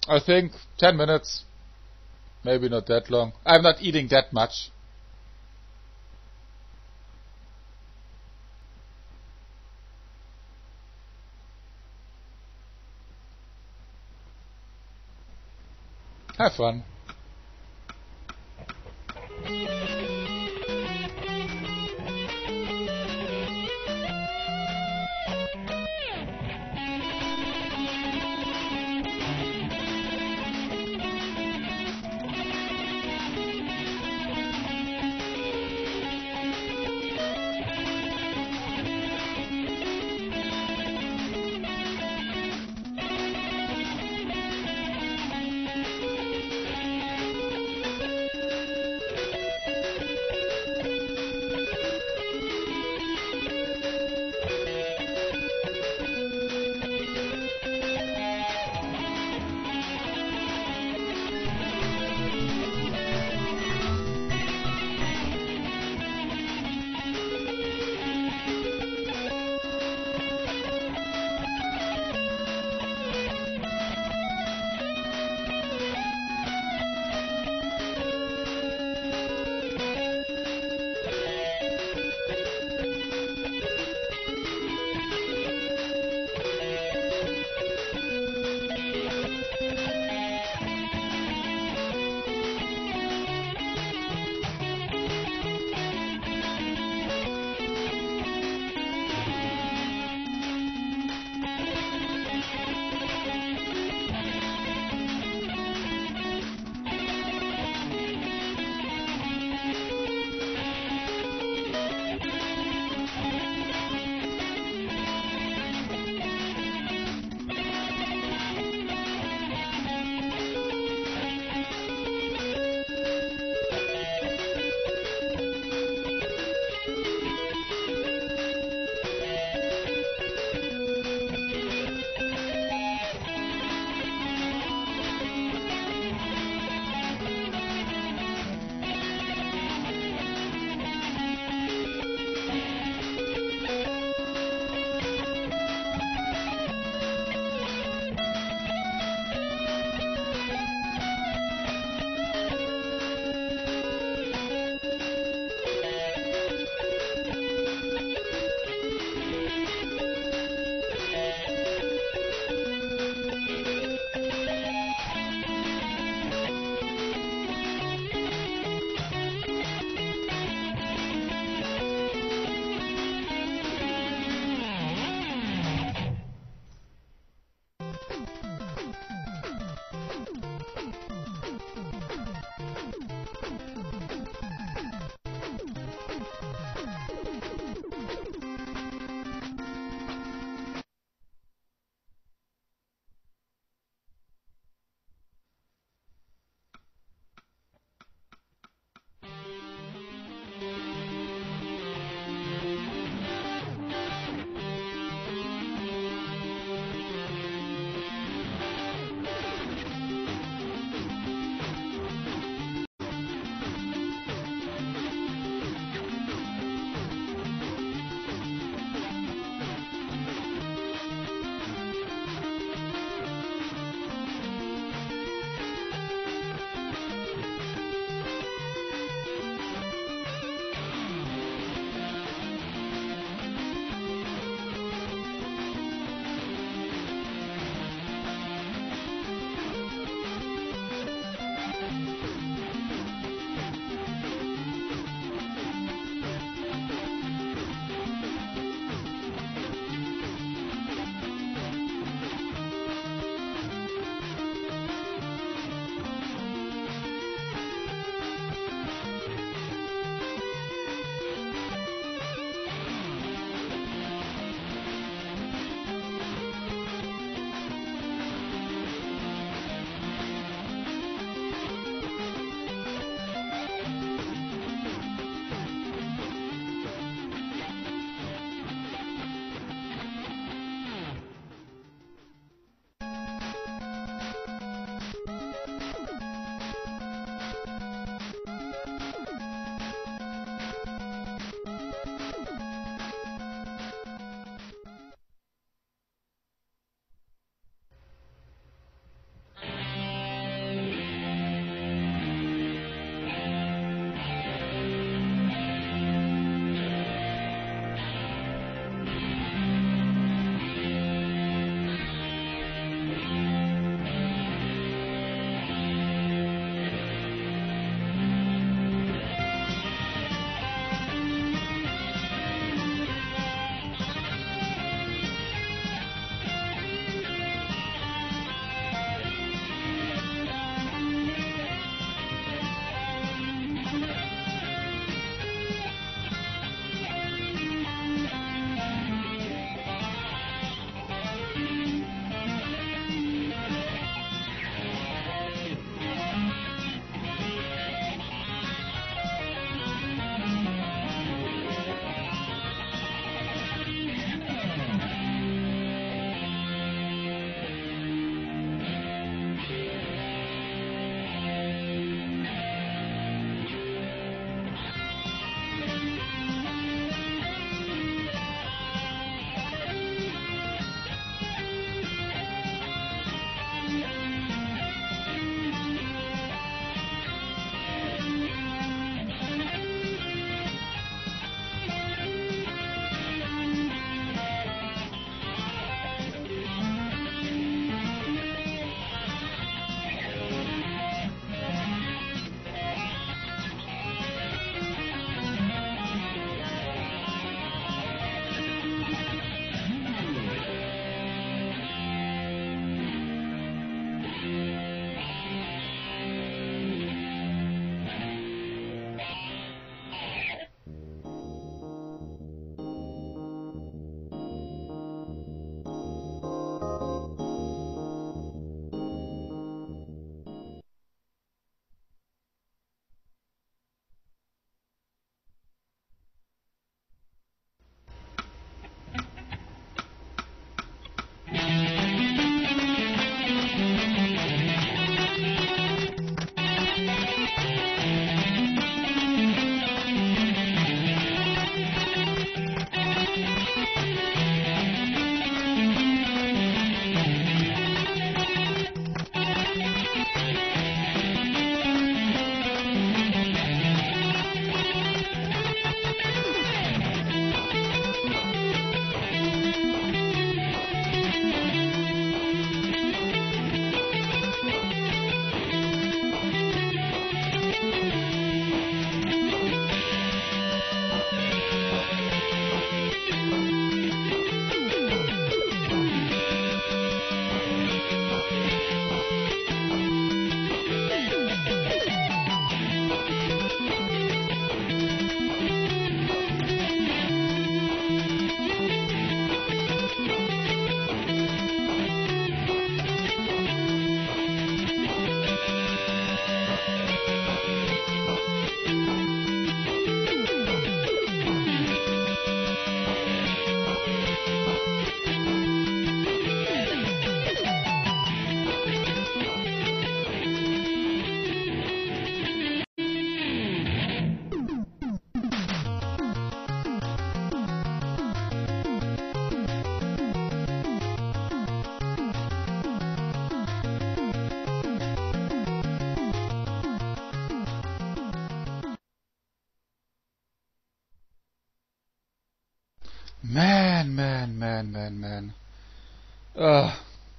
I think 10 minutes. Maybe not that long. I'm not eating that much. Have fun. Man. Ugh.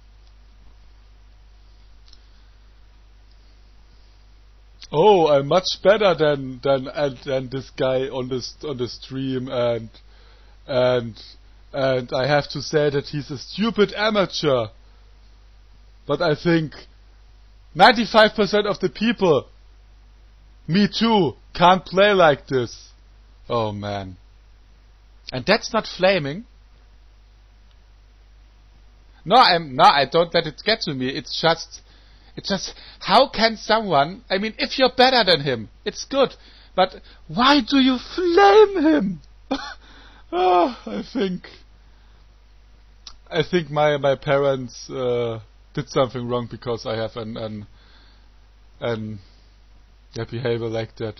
Oh, I'm much better than this guy on the stream, and I have to say that he's a stupid amateur. But I think 95% of the people, me too, can't play like this. Oh man. And that's not flaming. No, I don't let it get to me. It's just, how can someone, I mean, if you're better than him, it's good, but why do you flame him? I think my parents did something wrong because I have an behavior like that.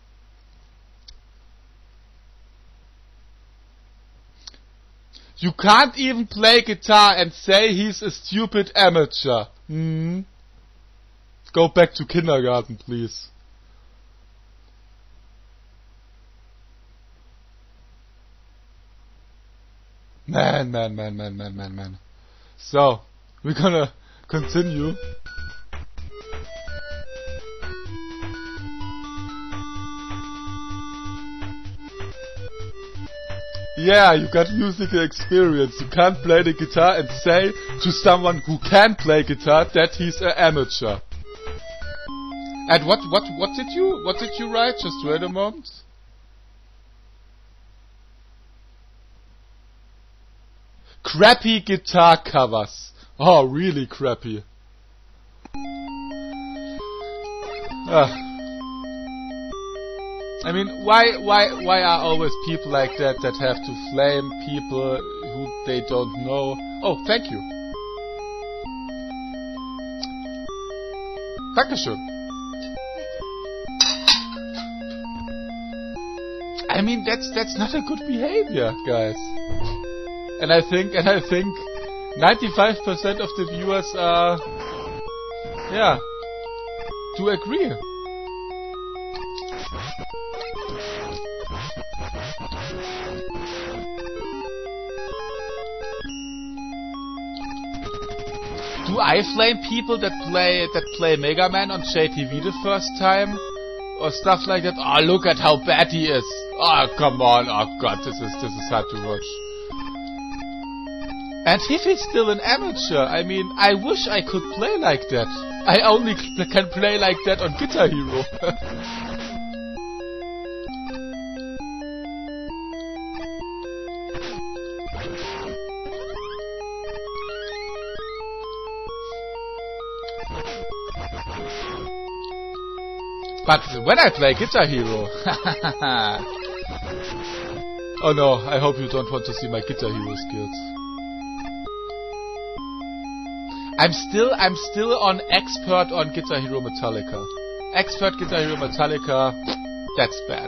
You can't even play guitar and say he's a stupid amateur. Go back to kindergarten, please. Man. So, we're gonna continue. Yeah, you got musical experience. You can't play the guitar and say to someone who can play guitar that he's an amateur. And what did you write? Just wait a moment. Crappy guitar covers. Oh, really crappy. I mean, why are always people like that have to flame people who they don't know? Oh, thank you. Dankeschön. I mean, that's not a good behavior, guys. And I think 95% of the viewers do agree. Do I flame people that play Mega Man on JTV the first time? Or stuff like that? Oh, look at how bad he is. Oh, come on. Oh god, this is hard to watch. And if he's still an amateur, I mean, I wish I could play like that. I only can play like that on Guitar Hero. But when I play Guitar Hero... Oh no, I hope you don't want to see my Guitar Hero skills. I'm still on expert on Guitar Hero Metallica. Expert Guitar Hero Metallica, that's bad.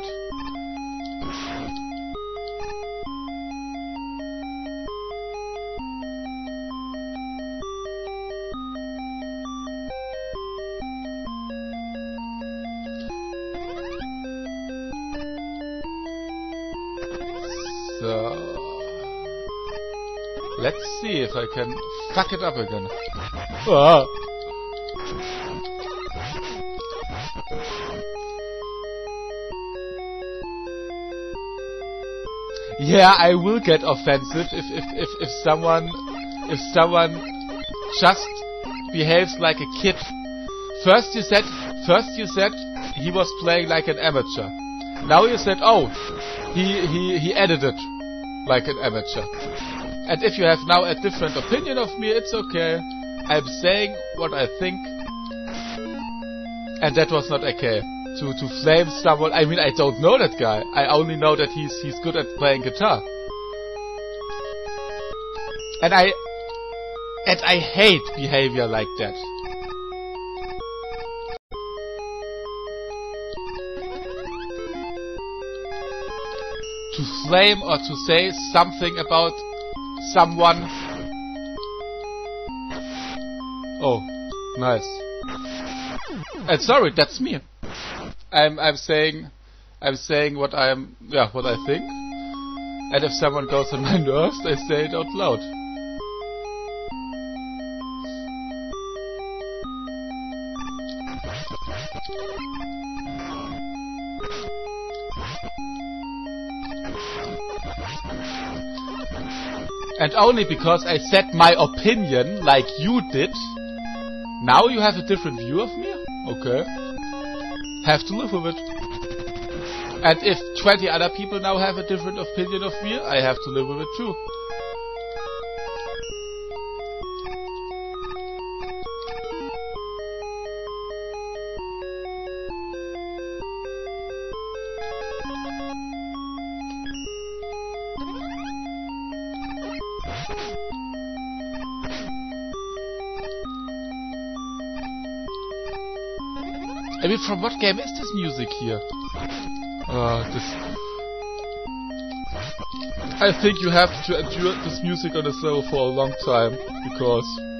So, let's see if I can fuck it up again. Ah. Yeah, I will get offensive if someone just behaves like a kid. First you said he was playing like an amateur. Now you said, oh, he edited like an amateur. And if you have now a different opinion of me, it's okay. I'm saying what I think. And that was not okay. To flame someone, I mean, I don't know that guy. I only know that he's good at playing guitar. And I hate behavior like that. To flame or to say something about someone. Oh, nice. And sorry, that's me. I'm saying what I think. And if someone goes on my nerves, I say it out loud. And only because I said my opinion like you did, now you have a different view of me? Okay. Have to live with it. And if 20 other people now have a different opinion of me, I have to live with it too. I mean, from what game is this music here? I think you have to endure this music on a server for a long time, because